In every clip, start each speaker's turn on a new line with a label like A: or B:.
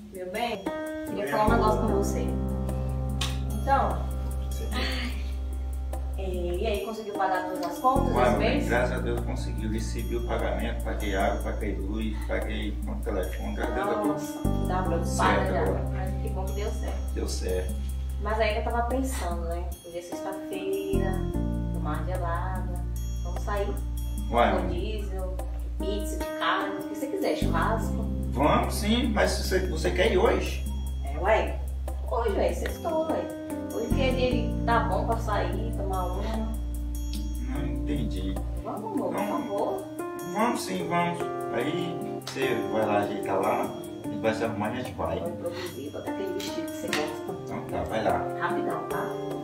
A: Meu bem, queria falar um negócio com você. Então, e aí, conseguiu pagar todas as contas desse mês?
B: Graças a Deus conseguiu, recebi o pagamento, paguei água, paguei luz, paguei o telefone, graças a Deus.
A: Nossa, dá preocupada já, mas que bom que deu certo.
B: Deu certo.
A: Mas aí que eu tava pensando, né? Hoje é sexta-feira, tomar gelada, vamos sair? Rodízio, pizza de carne, o que você quiser, churrasco.
B: Vamos sim, mas você quer ir hoje?
A: Ué, hoje, sextou, Hoje que é dia de tá bom pra sair, tomar uma.
B: Não entendi.
A: Vamos, amor, por favor.
B: Vamos sim, vamos. Aí você vai lá ajeitar lá, a gente vai se arrumar e a gente vai.
A: Vou produzir, botar aquele vestido que você gosta.
B: Então tá, vai lá.
A: Rapidão, tá?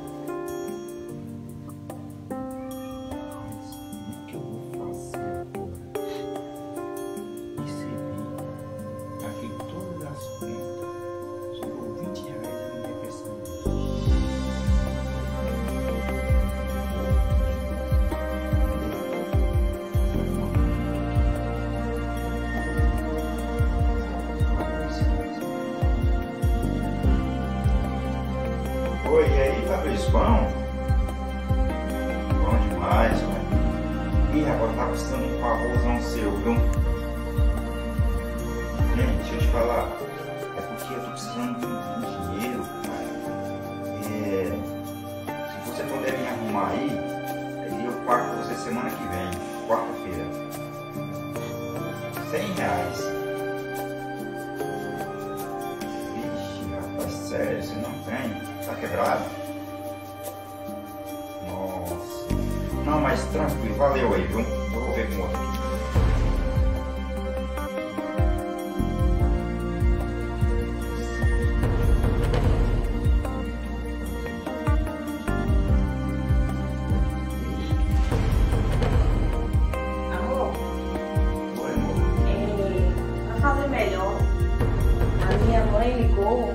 B: O que eu vou fazer agora? Recebi, paguei todas as contas, sobrou R$20 na minha refeição. Oi, e aí, Fabrício, bom? Bom demais, mano. Ih, agora tá custando um pavôzão seu, viu? Gente, deixa eu te falar. É porque eu tô precisando de dinheiro, cara. Se você puder me arrumar aí eu pago pra você semana que vem, quarta-feira. R$100. Vixe, rapaz, sério, você não tem? Tá quebrado? Nossa. Não, mas tranquilo, valeu aí, viu? Eu vou ver com outro aqui.
A: Amor?
B: Oi, amor.
A: Pra fazer melhor, a minha mãe ligou.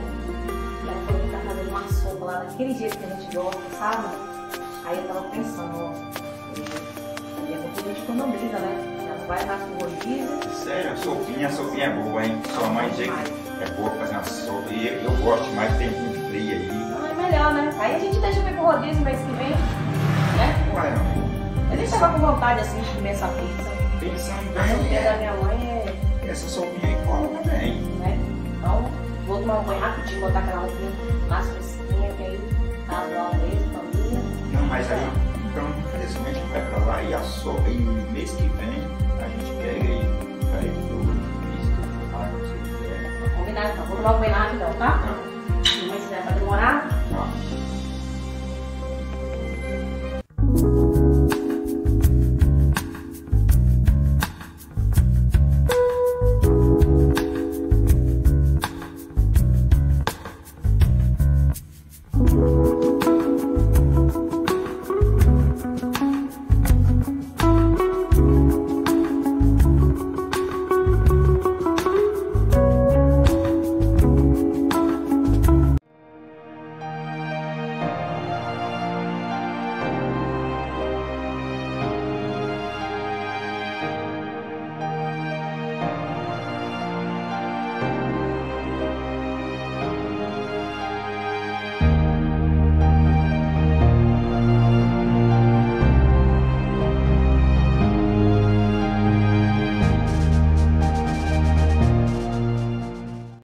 A: Lá naquele jeito que a gente gosta, sabe? Aí eu tava pensando, e é porque a gente economiza, né? Já não vai dar com rodízio.
B: Sério, a sopinha é boa, hein? Sua mãe diz que é boa fazer uma sopa e eu gosto mais, tem muito frio aí.
A: Não, é melhor, né? Aí a gente deixa ver pro rodízio mês que vem, né?
B: Uai, não.
A: A gente tava com vontade assim de comer essa pizza.
B: Pensando
A: A sopinha da
B: bem,
A: minha mãe
B: essa sopinha aí cola também.
A: né? Então, vou tomar um banho rapidinho, botar aquela roupinha mais fresquinha, que aí casal mesmo, família.
B: Não, mas aí, então, infelizmente vai pra lá e a sopa, e mês que vem a gente pega e vai pro misto, tá?
A: Combinado, então. Vou tomar um banho rapidão, tá? Não vai demorar.